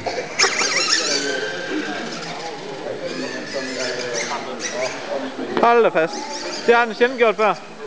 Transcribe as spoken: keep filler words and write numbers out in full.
Hold da fast. Det har den sjældent gjort før.